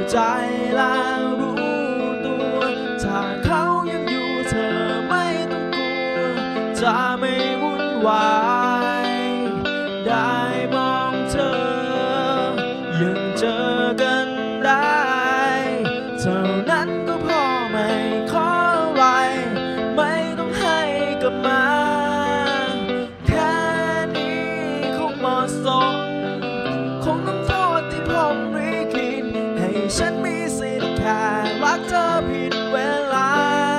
ใจและรู้ตัวถ้าเขายังอยู่เธอไม่ต้องกลัวจะไม่วุ่นวายได้มองเธอยังเจอกันได้เท่านั้นก็พอไม่ขออะไรไม่ต้องให้กลับมาแค่นี้คงเหมาะสมคงต้องโทษที่ผมริขิตให้ฉันมีสิทธิ์แค่รักเธอผิดเวลา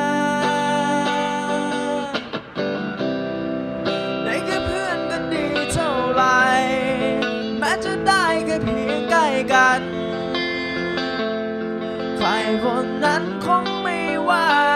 ได้แค่เพื่อนกันดีเท่าไรแม้จะได้แค่เพียงใกล้กันใครคนนั้นคงไม่ว่า